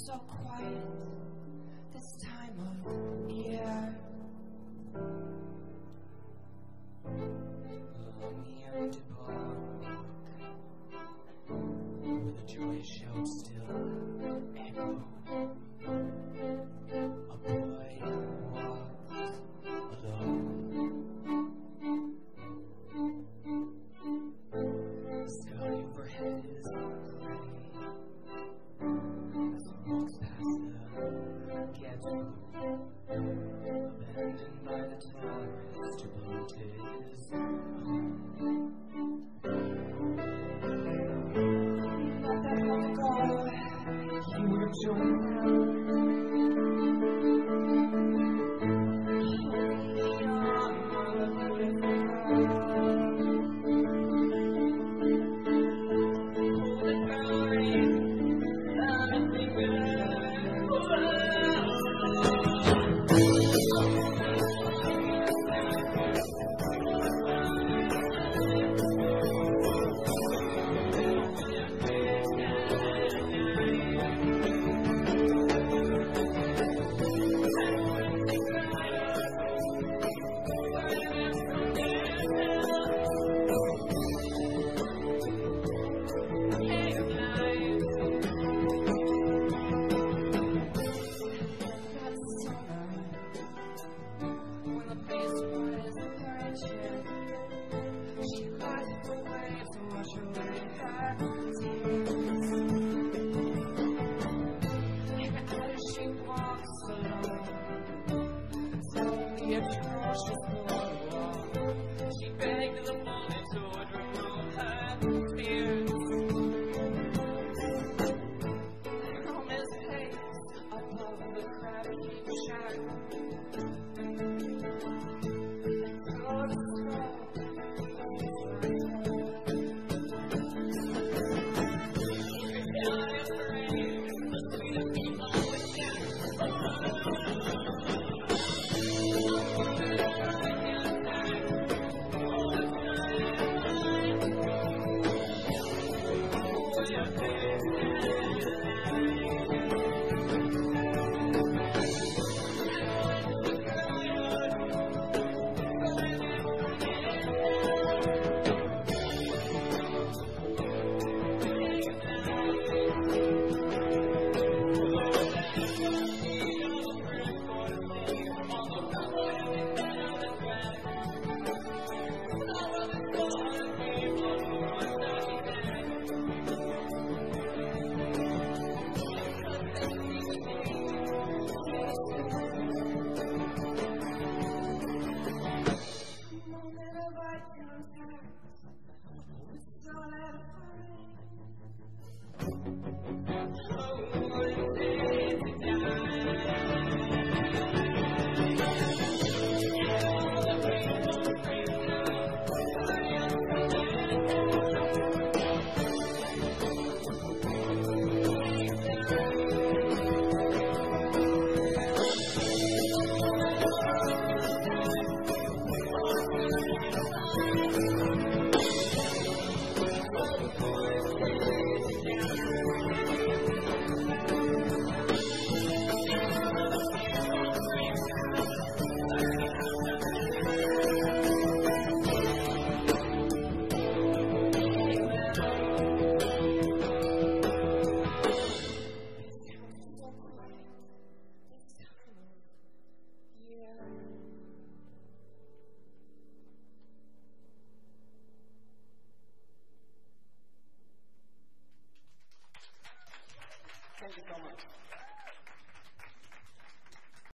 so quiet this time of year. Along the empty boardwalk, where the joy shout still echoes, a boy walks alone. The sky overhead is gray. Abandoned by the tourist to boat his own. Not that long ago, you were joined. Thank you so much.